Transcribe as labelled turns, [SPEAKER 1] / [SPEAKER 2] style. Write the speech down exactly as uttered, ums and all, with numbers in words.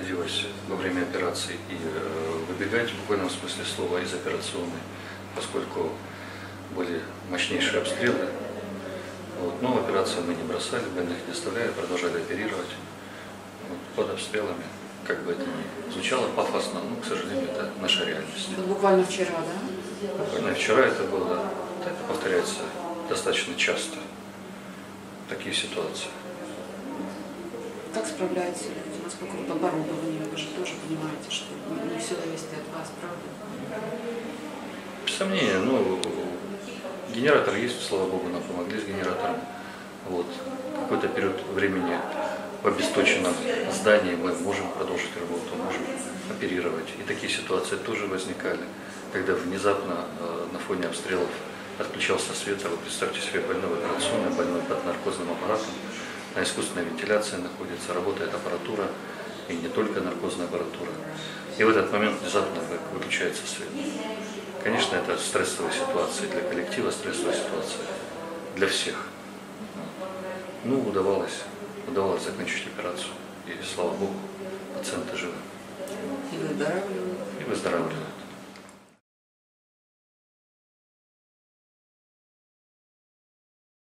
[SPEAKER 1] приходилось во время операции и выбегать в буквальном смысле слова из операционной, поскольку были мощнейшие обстрелы. Вот. Но операцию мы не бросали, больных не оставляли, продолжали оперировать вот, под обстрелами. Как бы это ни звучало пафосно, но, к сожалению, это наша реальность.
[SPEAKER 2] Это буквально вчера, да?
[SPEAKER 1] Буквально вчера это было, да, это повторяется достаточно часто, такие ситуации.
[SPEAKER 2] Как справляются люди? Насколько вот оборудование? Вы же тоже понимаете, что не все зависит от вас, правда?
[SPEAKER 1] Без сомнения, ну, генератор есть, слава богу, нам помогли с генератором. Вот. Какой-то период времени в обесточенном здании мы можем продолжить работу, можем оперировать. И такие ситуации тоже возникали, когда внезапно э, на фоне обстрелов отключался свет, а вы представьте себе больной в операционной, больной под наркозным аппаратом, на искусственной вентиляции находится, работает аппаратура, и не только наркозная аппаратура. И в этот момент внезапно выключается свет. Конечно, это стрессовая ситуация для коллектива, стрессовая ситуация для всех. Ну, удавалось, удавалось закончить операцию. И, слава богу, пациенты живы.
[SPEAKER 2] И выздоравливают.
[SPEAKER 1] И выздоравливают.